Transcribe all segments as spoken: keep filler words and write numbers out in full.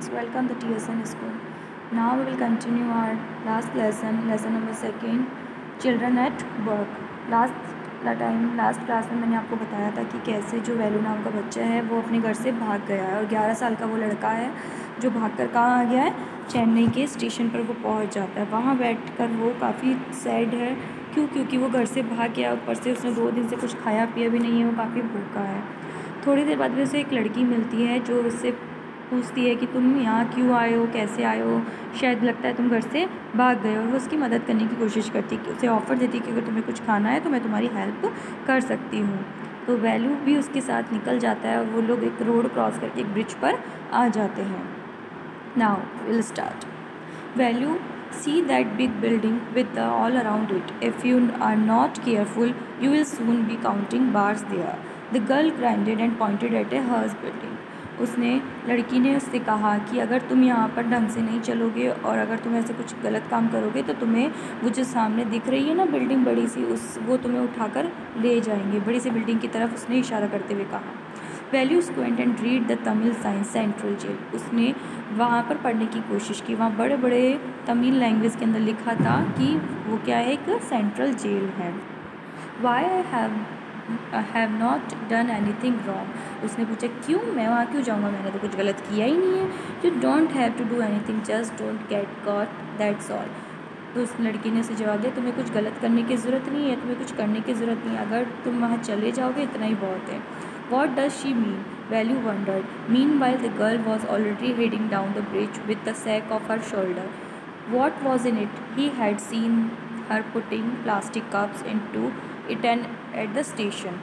students, welcome to T S N school. Now we will continue our last lesson, lesson number second, children at work. Last time last class में मैंने आपको बताया था कि कैसे जो वैल्यू नाम का बच्चा है वो अपने घर से भाग गया है और ग्यारह साल का वो लड़का है जो भागकर कहाँ आ गया है, चेन्नई के स्टेशन पर वो पहुंच जाता है। वहाँ बैठकर वो काफ़ी सैड है। क्यों? क्योंकि वो घर से भाग गया, ऊपर से उसने दो दिन से कुछ खाया पिया भी नहीं है, वो काफ़ी भूखा है। थोड़ी देर बाद में उसे एक लड़की मिलती है जो उससे पूछती है कि तुम यहाँ क्यों आए हो, कैसे आए हो, शायद लगता है तुम घर से भाग गए। और वो उसकी मदद करने की कोशिश करती है, उसे ऑफ़र देती है कि अगर तुम्हें कुछ खाना है तो मैं तुम्हारी हेल्प कर सकती हूँ। तो वैल्यू भी उसके साथ निकल जाता है और वो लोग एक रोड क्रॉस करके एक ब्रिज पर आ जाते हैं। Now will start. Value see that big building with the all around it. If you are not careful, you will soon be counting bars there. The girl grinded and pointed at a hers building. उसने लड़की ने उससे कहा कि अगर तुम यहाँ पर ढंग से नहीं चलोगे और अगर तुम ऐसे कुछ गलत काम करोगे तो तुम्हें वो जो सामने दिख रही है ना बिल्डिंग बड़ी सी, उस वो तुम्हें उठाकर ले जाएंगे। बड़ी सी बिल्डिंग की तरफ उसने इशारा करते हुए कहा। Value squint and read the Tamil science central jail. उसने वहाँ पर पढ़ने की कोशिश की। वहाँ बड़े बड़े तमिल लैंग्वेज के अंदर लिखा था कि वो क्या है, एक सेंट्रल जेल है। Why I have I have not done anything wrong. उसने पूछा क्यों, मैं वहाँ क्यों जाऊँगा, मैंने तो कुछ गलत किया ही नहीं है। You don't have to do anything, just don't get caught, that's all. तो उस लड़की ने उसे जवाब दिया, तुम्हें कुछ गलत करने की ज़रूरत नहीं है, तुम्हें कुछ करने की ज़रूरत नहीं है, अगर तुम वहाँ चले जाओगे इतना ही बहुत है। What does she mean? Value wondered. Meanwhile, the girl was already heading down the bridge with the sack of her shoulder. What was in it? He had seen her putting plastic cups into it and at the station.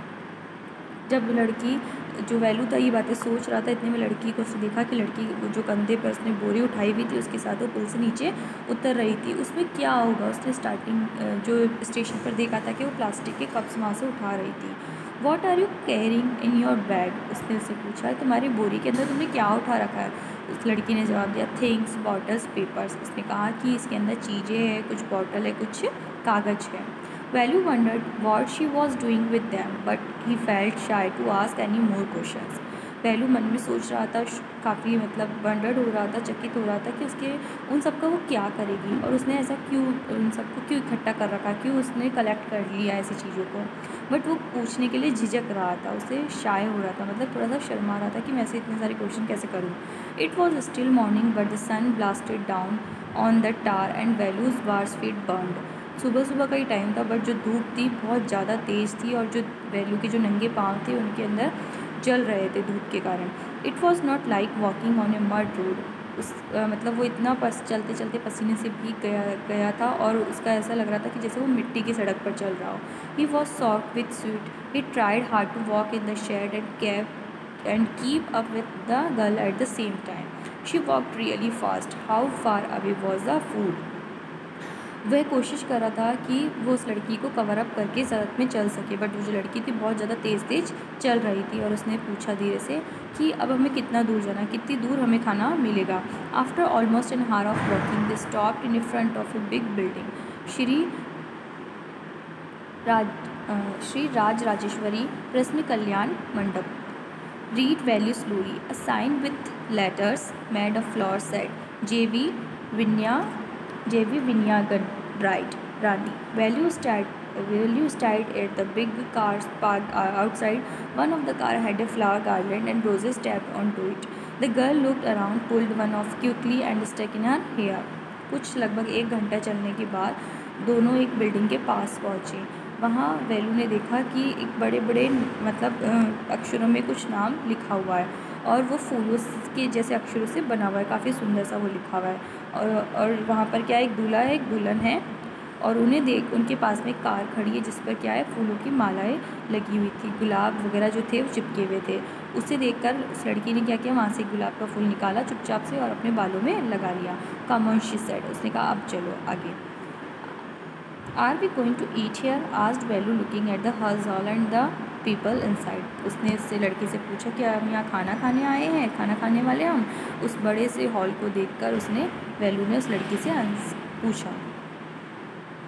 जब लड़की जो वैल्यू था ये बातें सोच रहा था, इतने में लड़की को उसने देखा कि लड़की जो कंधे पर उसने बोरी उठाई हुई थी उसके साथ वो पुल से नीचे उतर रही थी। उसमें क्या होगा, उसने स्टार्टिंग जो स्टेशन पर देखा था कि वो प्लास्टिक के कप्स वहाँ से उठा रही थी। What are you carrying in your bag? उसने उससे पूछा, तुम्हारी बोरी के अंदर तुमने क्या उठा रखा है? उस लड़की ने जवाब दिया, थिंग्स, बॉटल्स, पेपर्स। उसने कहा कि इसके अंदर चीज़ें हैं, कुछ बॉटल है, कुछ कागज़ है। Velu wondered what she was doing with them, but he felt shy to ask any more questions. Velu मन में सोच रहा था, काफ़ी मतलब वंडर्ड हो रहा था, चकित हो रहा था कि उसके उन सबका वो क्या करेगी और उसने ऐसा क्यों उन सबको क्यों इकट्ठा कर रखा, क्यों उसने कलेक्ट कर लिया ऐसी चीज़ों को। बट वो पूछने के लिए झिझक रहा था, उसे शाय हो रहा था, मतलब थोड़ा सा शर्मा रहा था कि मैं ऐसे इतने सारे क्वेश्चन कैसे करूँ। It was still morning but the sun blasted down on the tar and Velu's bare feet burned. सुबह सुबह का ही टाइम था बट जो धूप थी बहुत ज़्यादा तेज़ थी और जो वैल्यू के जो नंगे पाँव थे उनके अंदर जल रहे थे धूप के कारण। It was not like walking on a mud road. उस आ, मतलब वो इतना पस चलते चलते पसीने से भीग गया गया था और उसका ऐसा लग रहा था कि जैसे वो मिट्टी की सड़क पर चल रहा हो। He was soaked with sweat. He tried hard to walk in the shade and keep and keep up with the girl at the same time. She walked really fast. How far away was the food? वह कोशिश कर रहा था कि वो उस लड़की को कवर अप करके सड़क में चल सके, बट वो जो लड़की थी बहुत ज़्यादा तेज़ तेज़ चल रही थी। और उसने पूछा धीरे से कि अब हमें कितना दूर जाना, कितनी दूर हमें खाना मिलेगा। After almost an hour of walking they stopped in front of a big building. Shri Raj Shri Raj Rajeshwari प्रश्न Kalyan Mandap. Read Velu slowly. A sign with letters made of flower said J V विन्या J V Vinyagan, bride, Rani. Value start, value stayed at the big cars parked outside. One of the car had a flower garland and roses tapped onto it. The girl looked around, pulled one off quickly and stuck in her hair. कुछ लगभग एक घंटा चलने के बाद दोनों एक building के पास पहुँचे। वहाँ वैल्यू ने देखा कि एक बड़े बड़े मतलब अक्षरों में कुछ नाम लिखा हुआ है और वो फूलों के जैसे अक्षरों से बना हुआ है, काफ़ी सुंदर सा वो लिखा हुआ है। और और वहाँ पर क्या एक दूल्हा है, एक दुल्हन है और उन्हें देख उनके पास में एक कार खड़ी है जिस पर क्या है, फूलों की मालाएं लगी हुई थी, गुलाब वगैरह जो थे वो चिपके हुए थे। उसे देखकर उस लड़की ने क्या किया, वहाँ से गुलाब का फूल निकाला चुपचाप से और अपने बालों में लगा लिया। Come on she said. उसने कहा अब चलो आगे। Are we going to eat here? Asked Velu looking at the hall hall and the people inside. उसने इससे लड़की से पूछा कि हम यहाँ खाना खाने आए हैं, खाना खाने वाले हम? उस बड़े से हॉल को देखकर उसने वैल्यू ने उस लड़की से पूछा।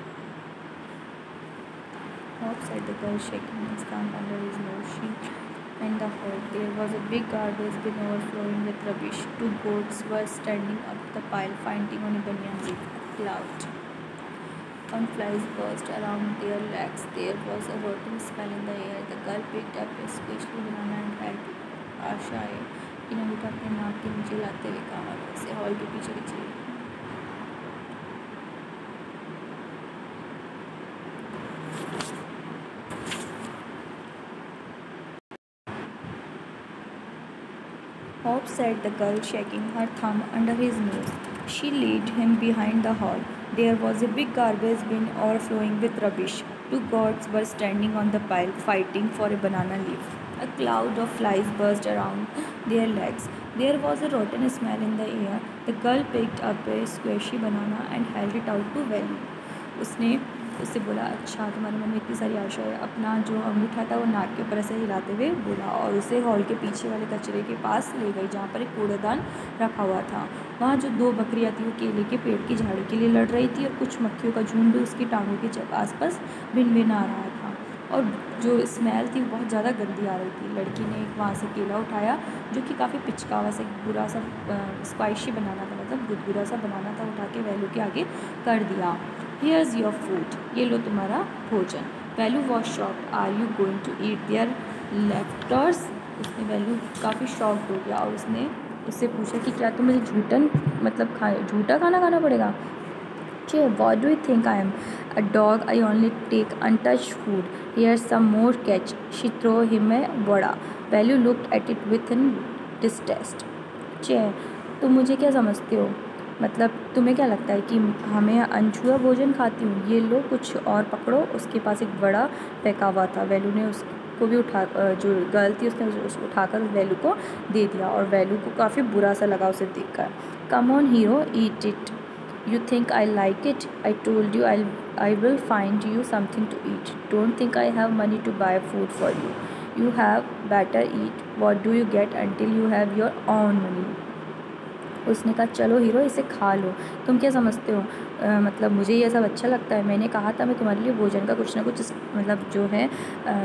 Outside the girl shaking his thumb under his nose, she In the hall, there was a big garbage bin overflowing with rubbish. Two goats were standing up the pile, fighting on a banyan leaf. A cloud on flies buzzed around their legs. There was a rotten smell in the air. The girl picked up a squishy banana and held it. आशा है कि नमिता अपने नाक के नीचे लाते हुए कहा, उसे hall के पीछे चली। Hop, said the girl, shaking her thumb under his nose. She led him behind the hall. There was a big garbage bin overflowing with rubbish. Two goats were standing on the pile, fighting for a banana leaf. A cloud of flies buzzed around their legs. There was a rotten smell in the air. The girl picked up a squishy banana and held it out to Velu. उसने उससे बोला, अच्छा तुम्हारे मन में इतनी सारी आशा है। अपना जो अंगूठा था वो नाक के ऊपर ऐसे हिलाते हुए बोला और उसे हॉल के पीछे वाले कचरे के पास ले गई जहाँ पर एक कूड़ेदान रखा हुआ था। वहाँ जो दो बकरियाँ थी वो केले के पेड़ की झाड़ी के लिए लड़ रही थी और कुछ मक्खियों का झुंड उसकी टांगों के आसपास भिन भिन आ रहा था और जो स्मेल थी वो बहुत ज़्यादा गंदी आ रही थी। लड़की ने एक वहाँ से केला उठाया जो कि काफ़ी पिचकावा से बुरा सा स्पाइसी बनाना था, मतलब गुदगुदा सा बनाना था, उठा के वैल्यू के आगे कर दिया। हियर्स योर फूड, ये लो तुम्हारा भोजन। Velu was shocked, are you going to eat their leftovers. उसने वैल्यू काफ़ी शॉक्ड हो गया और उसने उससे पूछा कि क्या तुम मुझे झूठन मतलब खा झूठा खाना खाना पड़ेगा। Che, what do you think I am? A dog, I only take untouched food. Here's some more catch. She threw him a vada. Value looked at it with distaste. Che, तुम मुझे क्या समझते हो? मतलब तुम्हें क्या लगता है कि हमें अनछुआ भोजन खाती हूँ? ये लो कुछ और पकड़ो। उसके पास एक बड़ा फेंका हुआ था। वैल्यू ने उसको भी उठा जो गर्ल थी उसने उसको उठाकर वैल्यू को दे दिया और वैल्यू को काफ़ी बुरा सा लगा उसे देखकर। Come on hero, eat it. You think I like it? I told you I'll I will find you something to eat. Don't think I have money to buy food for you. You have better eat. What do you get until you have your own money? उसने कहा चलो hero इसे खा लो। तुम क्या समझते हो? आ, मतलब मुझे ये सब अच्छा लगता है। मैंने कहा था मैं तुम्हारे लिए भोजन का कुछ ना कुछ मतलब जो है आ,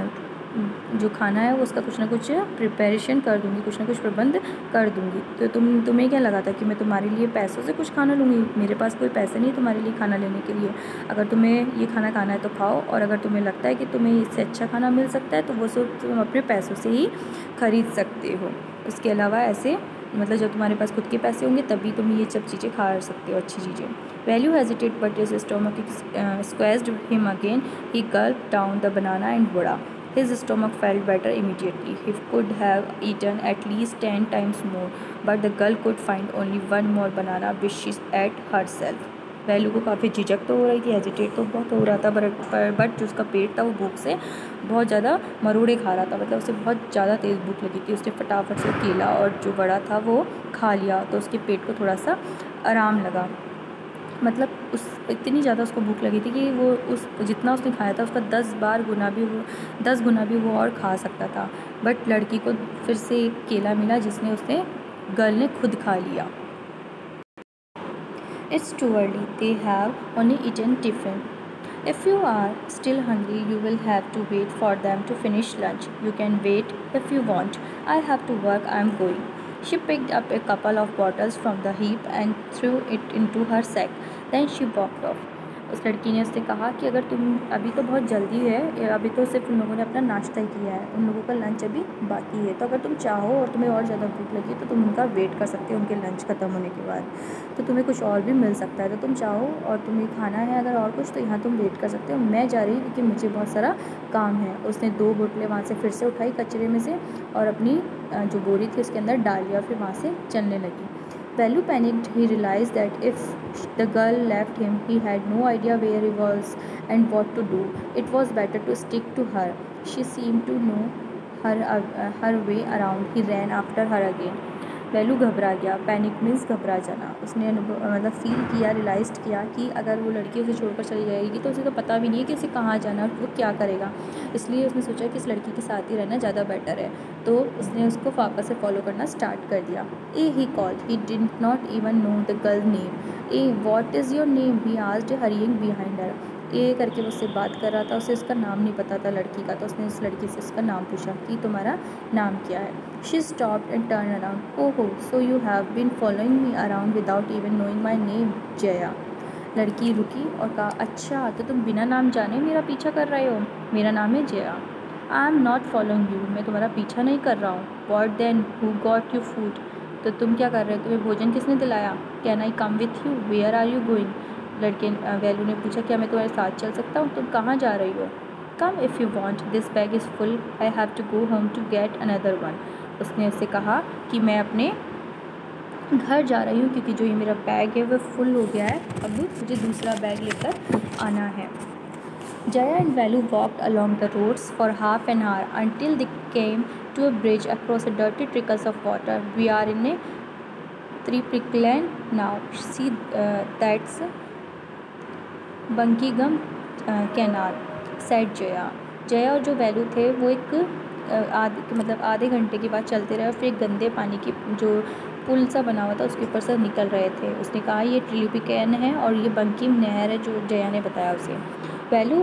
जो खाना है वो उसका कुछ ना कुछ प्रिपरेशन कर दूँगी, कुछ ना कुछ प्रबंध कर दूँगी। तो तुम तुम्हें क्या लगा था कि मैं तुम्हारे लिए पैसों से कुछ खाना लूँगी? मेरे पास कोई पैसे नहीं तुम्हारे लिए खाना लेने के लिए। अगर तुम्हें ये खाना खाना है तो खाओ और अगर तुम्हें लगता है कि तुम्हें इससे अच्छा खाना मिल सकता है तो वो सब तुम अपने पैसों से ही खरीद सकते हो। उसके अलावा ऐसे मतलब जब तुम्हारे पास खुद के पैसे होंगे तभी तुम ये सब चीज़ें खा सकते हो, अच्छी चीज़ें। Velu hesitate but his stomach squeezed him again. He gulped down the banana and vada. His stomach felt better immediately. He could have eaten at least ten times more, but the girl could find only one more banana which she ate herself. Velu को काफ़ी झिझक तो हो रही थी, hesitate तो बहुत हो रहा था, पर बट जो उसका पेट था वो भूख से बहुत ज़्यादा मरोड़े खा रहा था, मतलब उसे बहुत ज़्यादा तेज़ भूख लगी थी। उसने फटाफट से केला और जो बड़ा था वो खा लिया तो उसके पेट को थोड़ा सा आराम लगा। मतलब उस इतनी ज़्यादा उसको भूख लगी थी कि वो उस जितना उसने खाया था उसका दस बार गुना भी वो दस गुना भी वो और खा सकता था। बट लड़की को फिर से एक केला मिला जिसने उसने गर्ल ने खुद खा लिया। It's too early, they have only eaten tiffin. If you are still hungry, you will have to wait for them to finish lunch. You can wait if you want. I have to work, I am going. She picked up a couple of bottles from the heap and threw it into her sack. Then she walked off. उस लड़की ने उससे कहा कि अगर तुम अभी तो बहुत जल्दी है, अभी तो सिर्फ उन लोगों ने अपना नाश्ता ही किया है, उन लोगों का लंच अभी बाकी है, तो अगर तुम चाहो और तुम्हें और ज़्यादा भूख लगी तो तुम उनका वेट कर सकते हो उनके लंच ख़त्म होने के बाद, तो तुम्हें कुछ और भी मिल सकता है। तो तुम चाहो और तुम्हें खाना है अगर और कुछ तो यहाँ तुम वेट कर सकते हो। मैं जा रही हूँ क्योंकि मुझे बहुत सारा काम है। उसने दो बोतलें वहाँ से फिर से उठाई कचरे में से और अपनी जो बोरी थी उसके अंदर डाल लिया, फिर वहाँ से चलने लगी। Value panicked. He realized that if the girl left him, he had no idea where he was and what to do. It was better to stick to her. She seemed to know her uh, her way around. He ran after her again. Velu घबरा गया। Panic means घबरा जाना। उसने मतलब feel किया, realise किया कि अगर वो लड़की उसे छोड़कर चली जाएगी तो उसे तो पता भी नहीं है कि उसे कहाँ जाना है, वो क्या करेगा। इसलिए उसने सोचा कि इस लड़की के साथ ही रहना ज़्यादा बेटर है, तो उसने उसको वापस से फॉलो करना स्टार्ट कर दिया। Hey he called, he did not even know the girl name. Hey what is your name, he asked hurrying behind her. ये करके वो उससे बात कर रहा था, उसे उसका नाम नहीं पता था लड़की का, तो उसने उस लड़की से उसका नाम पूछा कि तुम्हारा नाम क्या है। She stopped and turn around, oho so you have been following me around without even knowing my name Jaya. लड़की रुकी और कहा, अच्छा तो तुम बिना नाम जाने मेरा पीछा कर रहे हो, मेरा नाम है Jaya. I am not following you, मैं तुम्हारा पीछा नहीं कर रहा हूँ। What then, who got you food, तो तुम क्या कर रहे हो, तुम्हें भोजन किसने दिलाया। Can I come with you, where are you going, लड़के वैल्यू ने पूछा, क्या मैं तुम्हारे साथ चल सकता हूँ, तुम कहाँ जा रही हो। Come if you want, this bag is full, I have to go home to get another one. उसने उससे कहा कि मैं अपने घर जा रही हूँ क्योंकि जो ये मेरा बैग है वो फुल हो गया है, अब मुझे दूसरा बैग लेकर आना है। Jaya and Valu walked along the roads for half an hour until they came to a bridge across a dirty trickles of water. We are in a Triplicland now. See, uh, that's Buckingham uh, Canal, said Jaya. Jaya और जो value थे वो एक आधे मतलब आधे घंटे के बाद चलते रहे और फिर एक गंदे पानी की जो पुल सा बना हुआ था उसके ऊपर से निकल रहे थे। उसने कहा ये ट्रिलिपिकैन है और ये बंकिम नहर है जो जया ने बताया उसे। Velu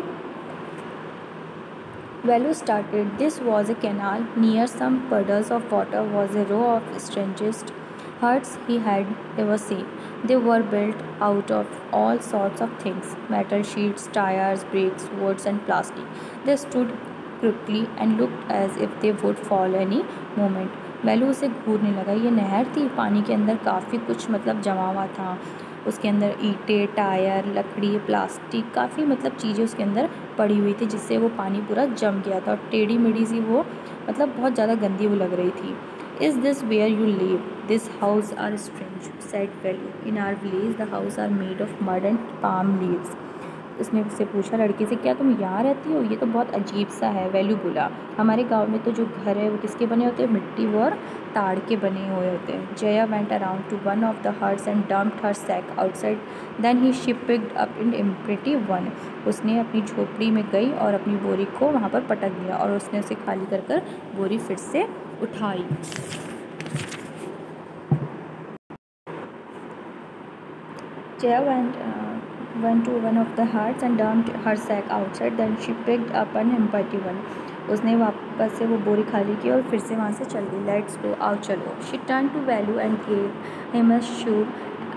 Value started. This was a canal. Near some puddles of water was a row of strangest huts he had ever seen. They were built out of all sorts of things: metal sheets, tires, bricks, woods, and plastic. They stood quickly and looked as if they would fall any moment. Velu उसे घूरने लगा। ये नहर थी, पानी के अंदर काफ़ी कुछ मतलब जमा हुआ था। उसके अंदर ईंटें, टायर, लकड़ी, प्लास्टिक, काफ़ी मतलब चीज़ें उसके अंदर पड़ी हुई थी जिससे वो पानी पूरा जम गया था और टेढ़ी मेढ़ी सी वो मतलब बहुत ज़्यादा गंदी वो लग रही थी। Is this where you live, this house are strange, said Velu, in our village the house are made of mud and palm leaves. उसने उससे पूछा लड़की से, क्या तुम यहाँ रहती हो, ये तो बहुत अजीब सा है। वैल्यू बोला, हमारे गांव में तो जो घर है वो किसके बने होते हैं, मिट्टी और ताड़ के बने हुए होते हैं। Jaya went around to one of the huts and dumped her sack outside, then he she picked up an empty one. उसने अपनी झोपड़ी में गई और अपनी बोरी को वहाँ पर पटक दिया और उसने उसे खाली कर कर बोरी फिर से उठाई। Jaya went uh, went to one of the huts and dumped her sack outside. Then she picked up an empty one. उसने वापस से वो बोरी खाली की और फिर से वहाँ से चल गई। लेट्स गो, आओ चलो। She turned to Value and gave him a shove.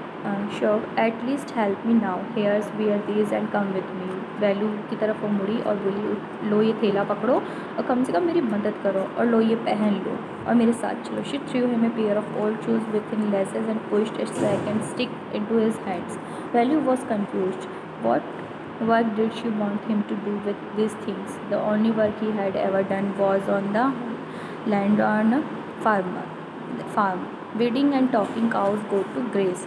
shove. At least help me now. Here's wear these and come with me. Velu की तरफ वो मुड़ी और बोली, लो ये थैला पकड़ो और कम से कम मेरी मदद करो और लो ये पहन लो और मेरे साथ चलो। She threw him a pair of old shoes with thin laces and pushed a sack and stick into his hands. Value was confused. What work did she want him to do with these things? The only work he had ever done was on the land on a farmer farm, weeding and talking cows go to graze.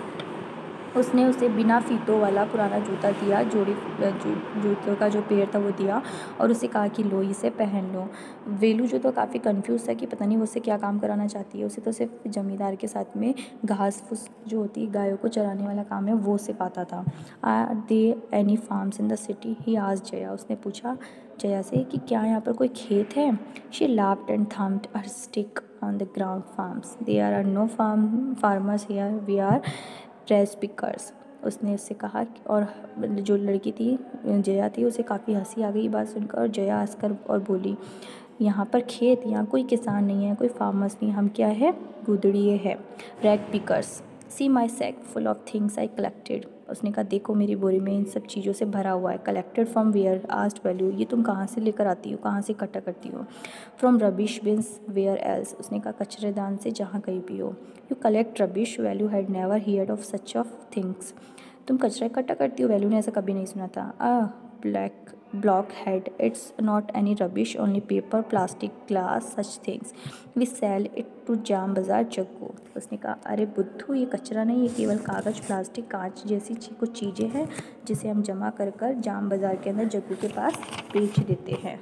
उसने उसे बिना फीतों वाला पुराना जूता दिया, जोड़ी जू, जूतों का जो पेड़ था वो दिया और उसे कहा कि लो इसे पहन लो। वेलू जो तो काफ़ी कंफ्यूज था कि पता नहीं वो उससे क्या काम कराना चाहती है। उसे तो सिर्फ ज़मींदार के साथ में घास फूस जो होती है गायों को चराने वाला काम है वो सिखाता था। Are there any farms in the city, he asked Jaya. उसने पूछा जया से कि क्या यहाँ पर कोई खेत है। She laughed and thumped her stick on the ground, farms, there are no farm farmers here, we are trash pickers. उसने उससे कहा और जो लड़की थी जया थी उसे काफ़ी हंसी आ गई बात सुनकर और जया हंसकर और बोली, यहाँ पर खेत, यहाँ कोई किसान नहीं है, कोई फार्मर्स नहीं, हम क्या है, गुदड़िए है, rag pickers. See my sack full of things I collected. उसने कहा देखो मेरी बोरी में इन सब चीज़ों से भरा हुआ है। Collected from where, asked Velu, ये तुम कहाँ से लेकर आती हो, कहाँ से इकट्ठा करती हो। From rubbish bins where else, उसने कहा कचरेदान से जहाँ कहीं भी हो। You collect rubbish, Velu had never heard of such of things. तुम कचरा इकट्ठा करती हो, वैल्यू ने ऐसा कभी नहीं सुना था। Ah black blockhead, it's not any rubbish, only paper, plastic, glass, such things, we sell it to Jam Bazaar Jaggu. उसने कहा अरे बुद्धू, ये कचरा नहीं, ये केवल कागज़, प्लास्टिक, कांच जैसी कुछ चीज़ें हैं जिसे हम जमा कर कर जाम बाज़ार के अंदर जग्गू के पास बेच देते हैं।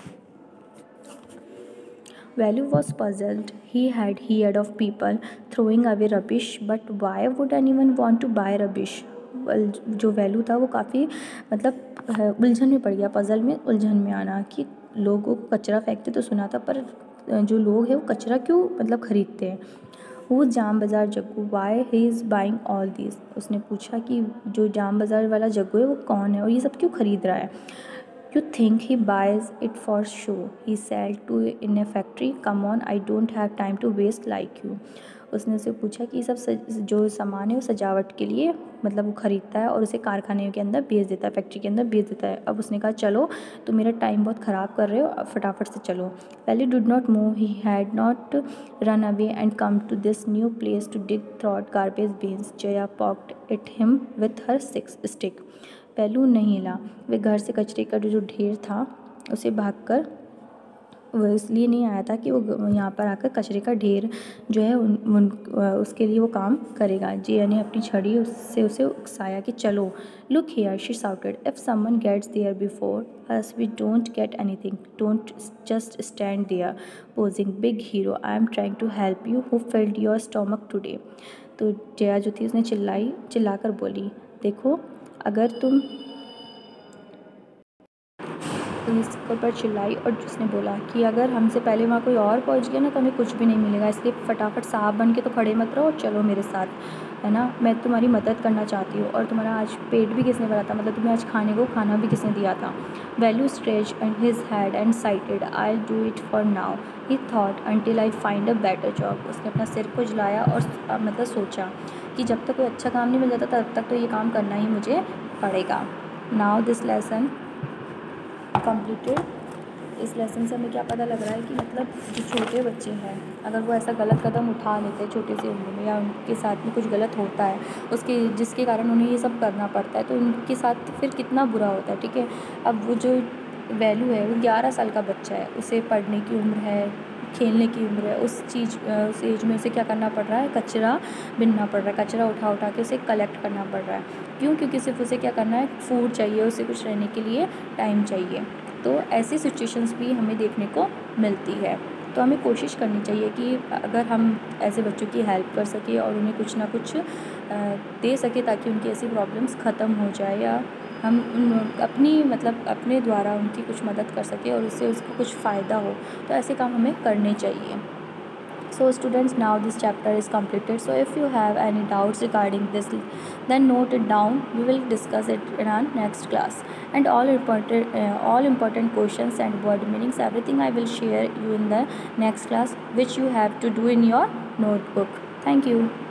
Value was puzzled. He had heard of people throwing away rubbish, but why would anyone want to buy rubbish? जो वैल्यू था वो काफ़ी मतलब उलझन में पड़ गया, पज़ल में उलझन में आना कि लोगों को कचरा फेंकते तो सुना था पर जो लोग हैं वो कचरा क्यों मतलब ख़रीदते हैं। Who Jam Bazaar Jaggu, why he is buying all this. उसने पूछा कि जो जाम बाज़ार वाला जग्गू है वो कौन है और ये सब क्यों ख़रीद रहा है। You think he buys it for show, he sell to in a factory, come on I don't have time to waste like you. उसने उसे पूछा कि ये सब सज, जो सामान है वो सजावट के लिए मतलब वो ख़रीदता है और उसे कारखाने के अंदर बेच देता है, फैक्ट्री के अंदर बेच देता है। अब उसने कहा चलो तो मेरा टाइम बहुत ख़राब कर रहे हो, अब फटाफट से चलो। Velu did not move, he had not run away and come to this new place to dig through garbage bins, Jaya poked at him with her six stick. Velu नहीं हिला, वे घर से कचरे का जो ढेर था उसे भागकर वो इसलिए नहीं आया था कि वो यहाँ पर आकर कचरे का ढेर जो है उन, उन उसके लिए वो काम करेगा। जिया ने अपनी छड़ी उससे उसे उकसाया कि चलो। Look here, she shouted, if someone gets there before us we don't get anything, don't just stand there posing big hero, I am trying to help you, who filled your stomach today. तो जया जो थी उसने चिल्लाई चिल्लाकर बोली, देखो अगर तुम इसके ऊपर चिल्लाई और उसने बोला कि अगर हमसे पहले वहाँ कोई और पहुँच गया ना तो हमें कुछ भी नहीं मिलेगा, इसलिए फटाफट साहब बन के तो खड़े मत रहो, चलो मेरे साथ, है ना। मैं तुम्हारी मदद करना चाहती हूँ और तुम्हारा आज पेट भी किसने भरा था, मतलब तुम्हें आज खाने को खाना भी किसने दिया था। Velu scratched and his head and sighed, I do it for now he thought until I find a better job. उसने अपना सिर को जलाया और मतलब सोचा कि जब तक कोई अच्छा काम नहीं मिल जाता तब तक तो ये काम करना ही मुझे पड़ेगा। Now this lesson completed. इस लेसन से हमें क्या पता लग रहा है कि मतलब जो छोटे बच्चे हैं अगर वो ऐसा गलत कदम उठा लेते हैं छोटी सी उम्र में या उनके साथ में कुछ गलत होता है उसके जिसके कारण उन्हें ये सब करना पड़ता है तो उनके साथ फिर कितना बुरा होता है। ठीक है, अब वो जो वैल्यू है वो ग्यारह साल का बच्चा है, उसे पढ़ने की उम्र है, खेलने की उम्र है, उस चीज़ उस एज में उसे क्या करना पड़ रहा है, कचरा बिनना पड़ रहा है, कचरा उठा उठा के उसे कलेक्ट करना पड़ रहा है। क्यों? क्योंकि सिर्फ उसे क्या करना है, फूड चाहिए, उसे कुछ रहने के लिए टाइम चाहिए। तो ऐसी सिचुएशंस भी हमें देखने को मिलती है। तो हमें कोशिश करनी चाहिए कि अगर हम ऐसे बच्चों की हेल्प कर सकें और उन्हें कुछ ना कुछ दे सकें ताकि उनकी ऐसी प्रॉब्लम्स ख़त्म हो जाए या हम अपनी मतलब अपने द्वारा उनकी कुछ मदद कर सकें और उससे उसको कुछ फ़ायदा हो, तो ऐसे काम हमें करने चाहिए। So students, now this chapter is completed. So if you have any doubts regarding this, then note it down. We will discuss it in our next class. And all important, uh, all important questions and word meanings, everything I will share you in the next class, which you have to do in your notebook. Thank you.